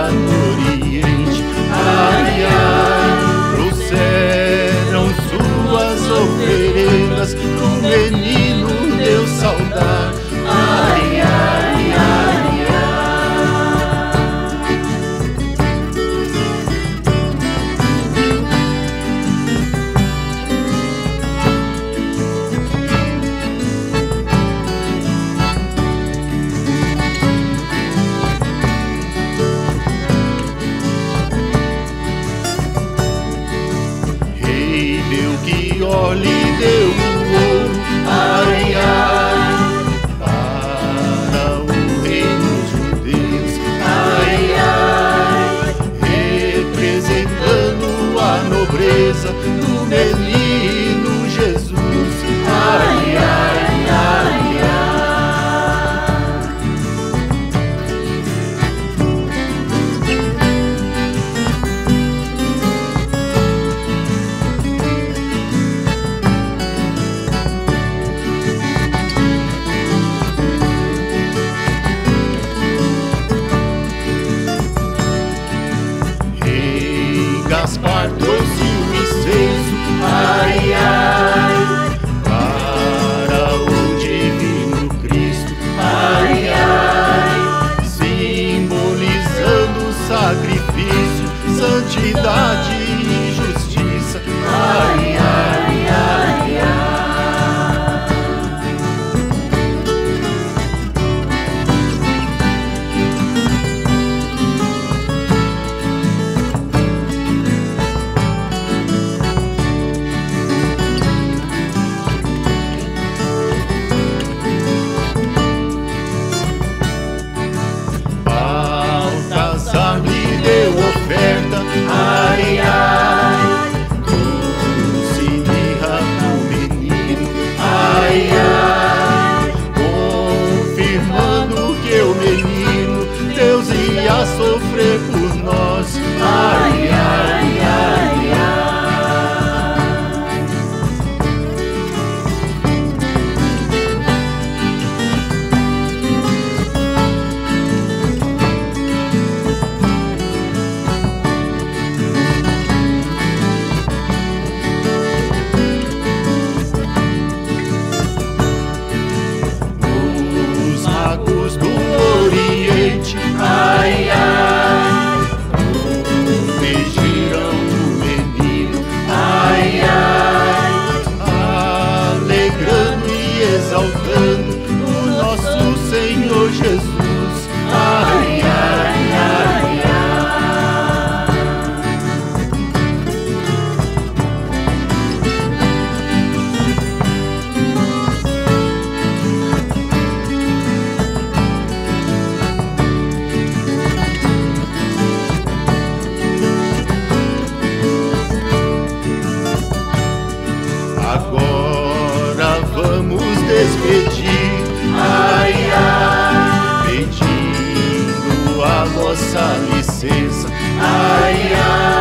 lá no Oriente. Ai, ai, trouxeram suas oferendas, o menino deu saudade. Ai, ai, ai, ai. Rei deu que olhe, deu o ouro, ai, ai, para o reino dos judeus, ai, ai, representando a nobreza do menino Jesus, ai, ai, ai, ai. Gaspar trouxe o incenso, ai, ai, para o divino Cristo, ai, ai, simbolizando sacrifício, santidade e justiça, ai, ai, ai, ai. Baltazar me deu oferta, ai, ai, trouxe mirra do menino, ai, ai, confirmando que o menino Deus ia sofrer por nós, ai, ai, ai, ai. Os magos do Oriente, ai, ai, protegeram o menino, ai, ai, alegrando e exaltando o nosso Senhor Jesus, ai, ai, ai, ai. Agora vamos despedir, ai, ai, pedindo a vossa licença, ai, ai.